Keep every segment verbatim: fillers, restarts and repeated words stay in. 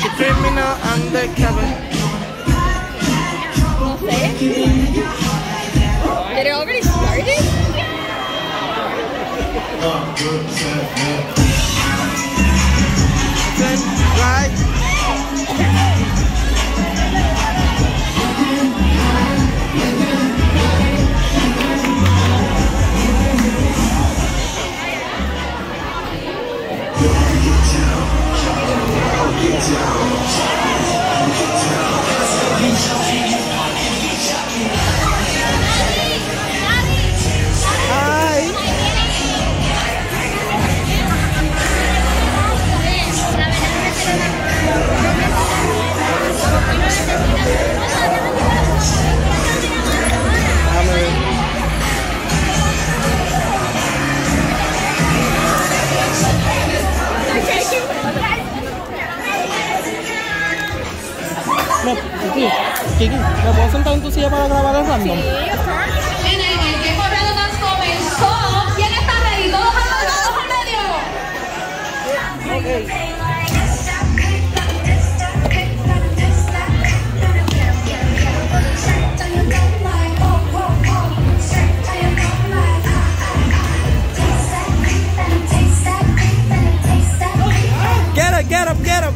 Criminal undercover. No sé. Did it already started? Then, right? No, Kiki, Kiki, ¿me puedo sentar en tu silla para grabar el random? Sí, of course. Nene, el que corriendo nos comenzó. ¿Quién está ready? ¿Todos al medio? ¿Todos al medio? Okay. Get up, get up, get up.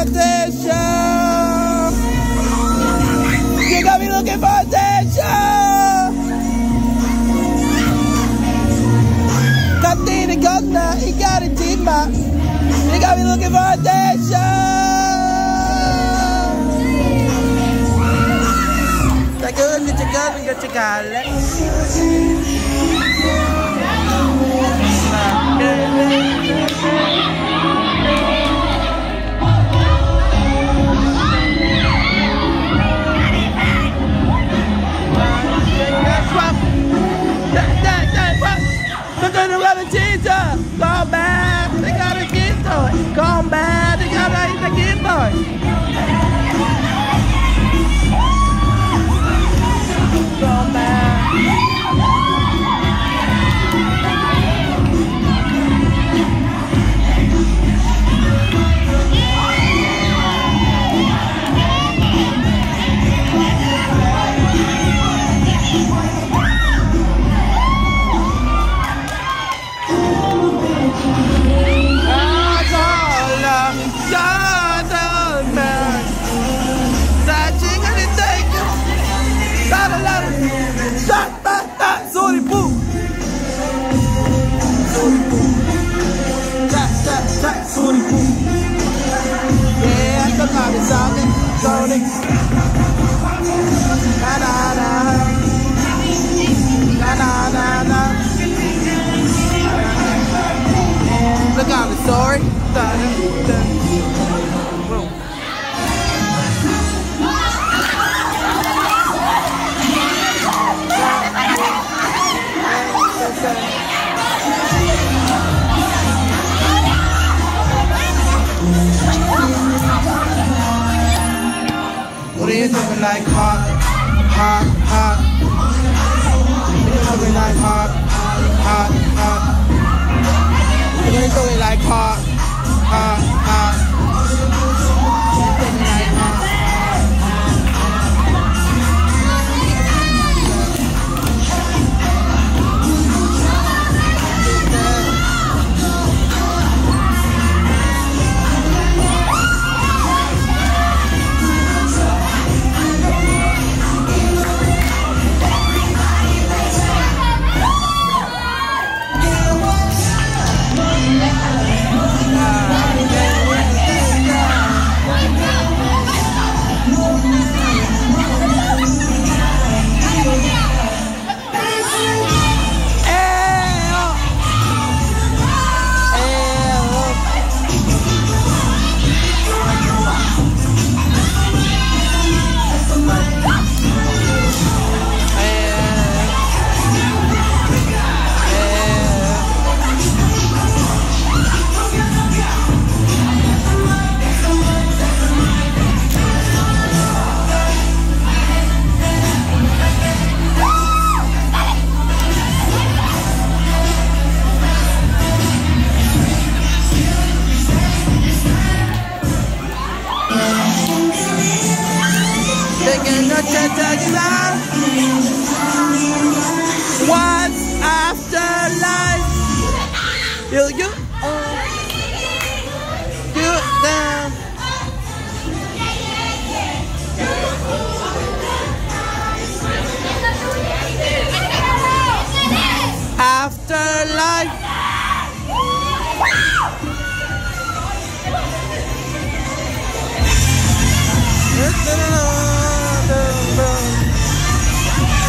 attention. You got me looking for attention. Katina Gugna, he got it deep, man. You got me looking for attention. Take a look at your gun and get your gallet. Come back, they gotta get to it. Come back, they gotta get to it. Come back. Sorry, boo. Sorry, boo. That, that, that, sorry, boo. Yeah, the car is on it. Sorry. Na na na. Na na na na. Look out, sorry. Da, da, da. Whoa. What are you doing like hot, hot, hot? What are you doing like hot, hot, hot? What are you doing like hot, hot, hot? What are you doing like hot? What's after life? You, you, oh, do it down. After life.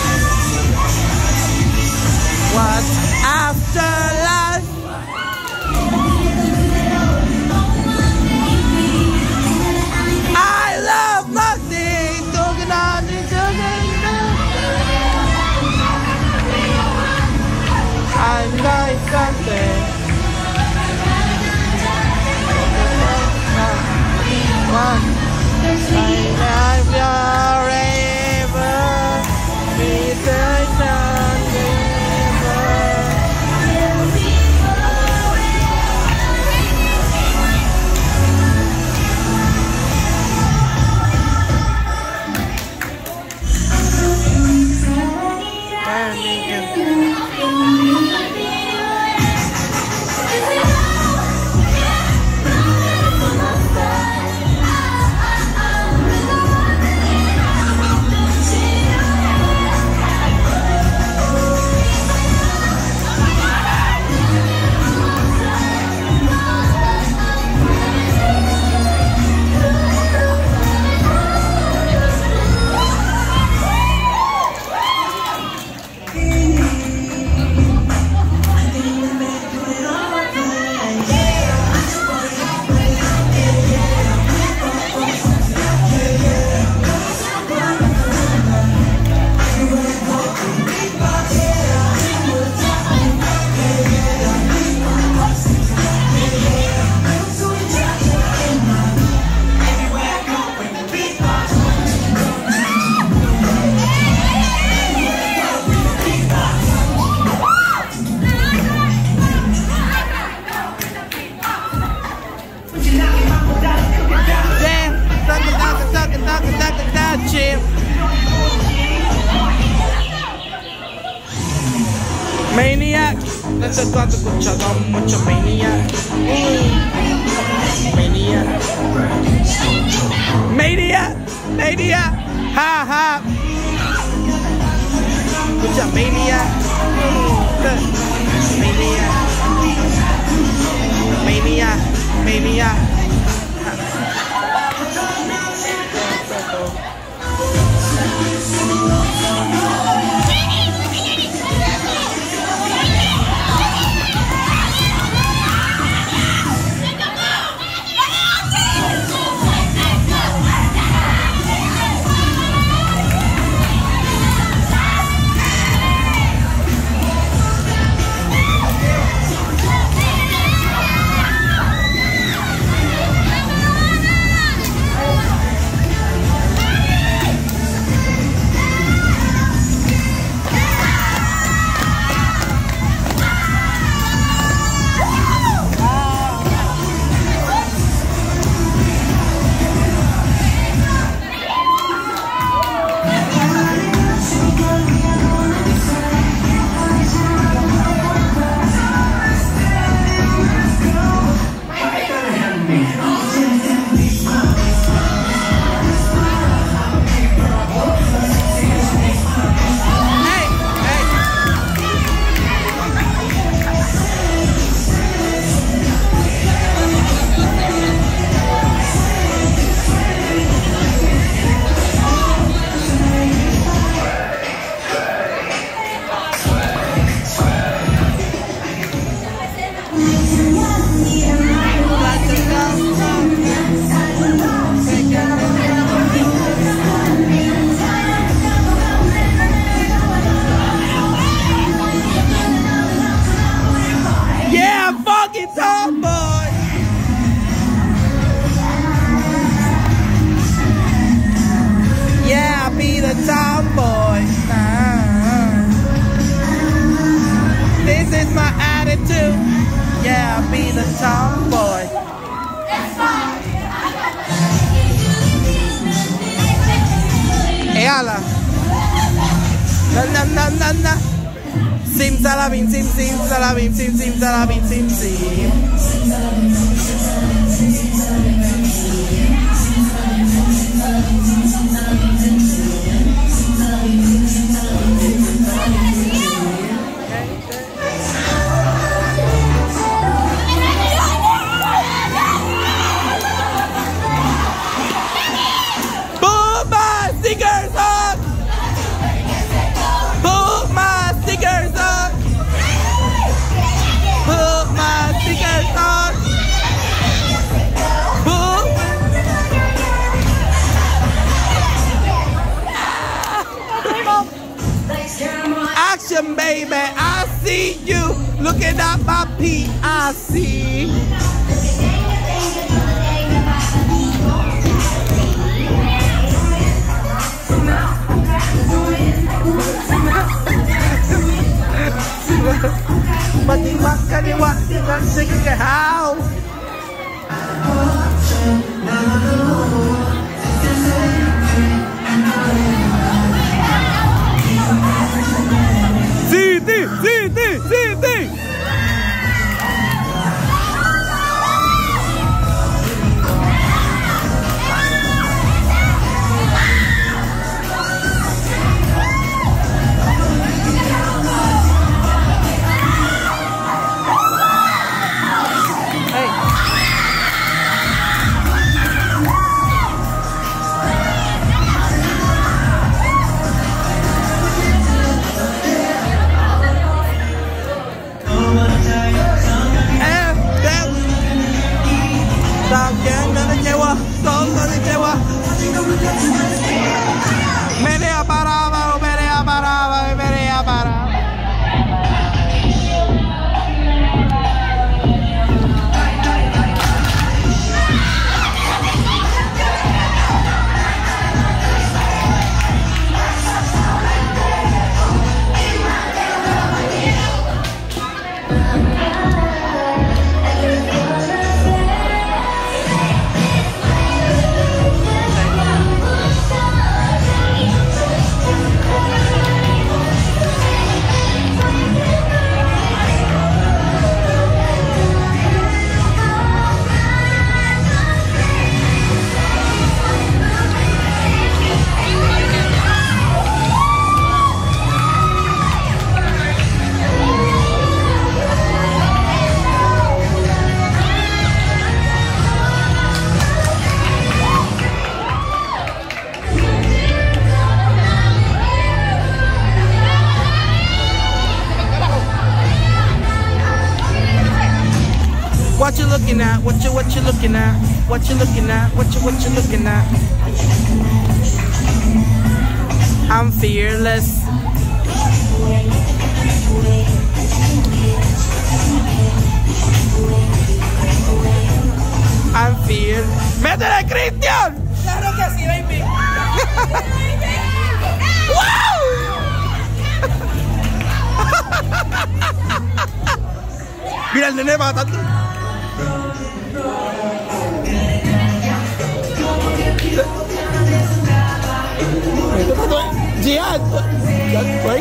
What's after life? Nasa cuarto escuchado mucho mania. Mania. Mania. Mania. Ha ha. Escucha mania. Mania. Mania. Mania. Tomboy. Yeah, I be the tomboy. Uh, this is my attitude. Yeah, I be the tomboy. Hey, Allah. Na na na na na. Sim salabim, sim sim salabim, sim sim salabim, sim sim. Put my stickers up. Put my stickers up. Put my stickers on. Put. Action, baby. I see you looking at my P. I see. Matiwak kaliwa dengan segahau. Siti, Siti, Siti. looking at? What you what you looking at? What you looking at? What you what you looking at? I'm fearless. I'm fearless. ¡Métele, Cristian! Claro que sí, baby. ¡Wow! Mira el nene matando. Jihad. Jihad, right?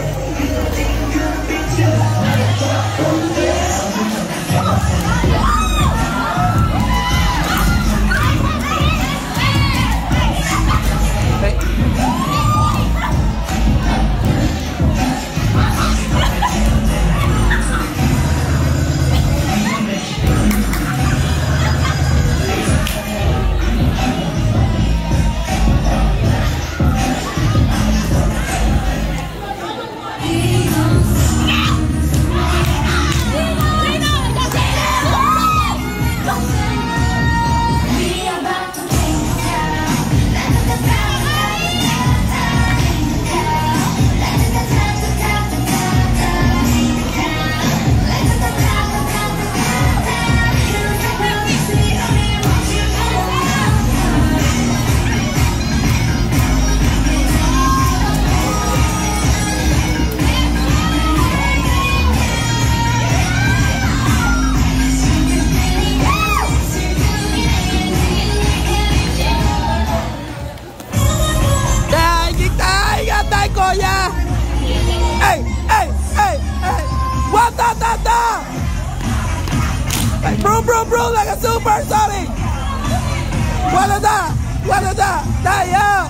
Bro, bro, bro, like a super sonic. What is that? What is that? That, yeah.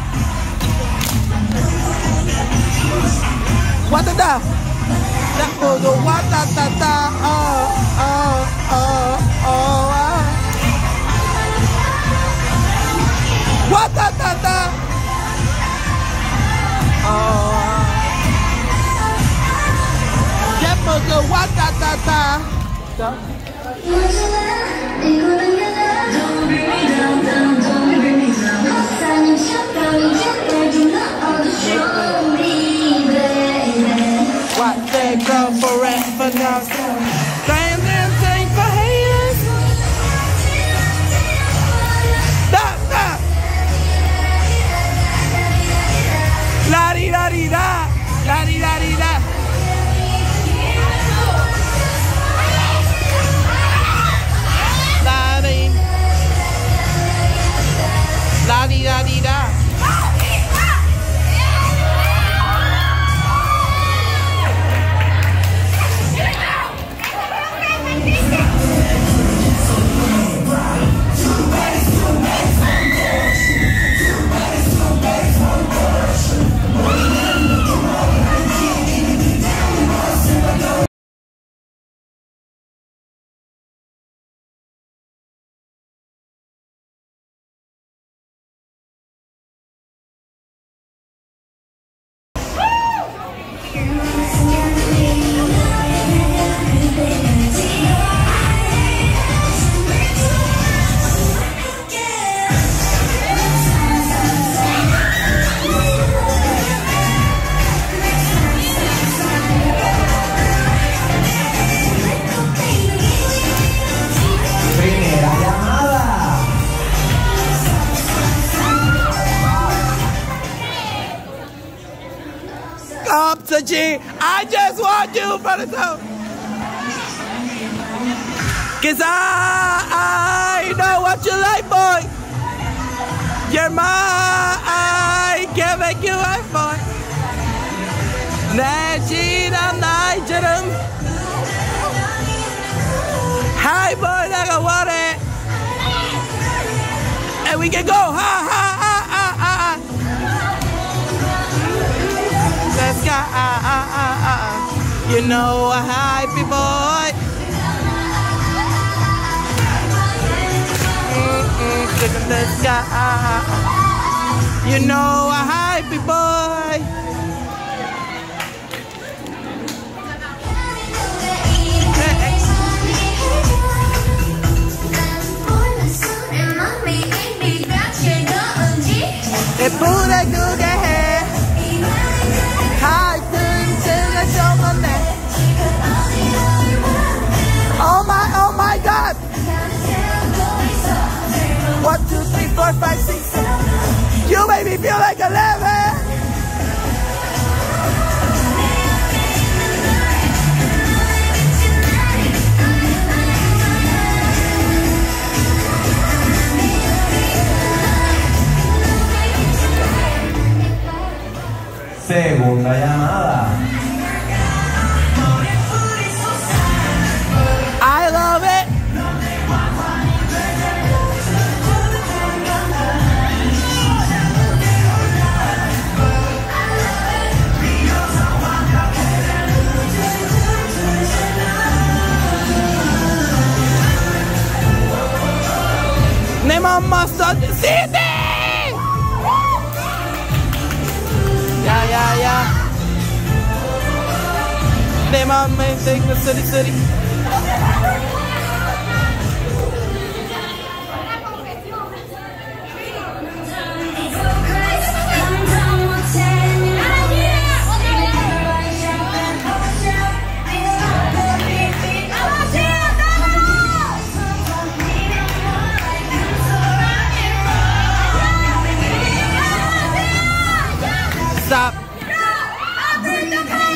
What is that? That was the what, da, da, da. Oh, oh, oh, oh, oh. What, da, da, da. Oh. That was the what, da, da, da. Don't bring me down, down, don't bring me down. 사는 척하면 제대로 너도 show me, baby. What they go forever now. Damn, damn, thing for haters. Stop, stop. La di da di da. La di da di da. La di da di da. Sachi, I just want you for the top. Cause I, I know what you like, boy. You're mine, I can't make you right, boy. Najina, Nigerum. Hi, boy, like I want it. And we can go, ha, ha, ha, ha, ha, ha. Let's go, ah, ah, ah, ah. You know a happy boy. Mm-mm, let's go, ah, ah, ah. You know a happy boy. Segunda llamada. I love it. 내 맘마 썬시티! 야야야 내 맘에 땡겨 쓰리 쓰리 Stop.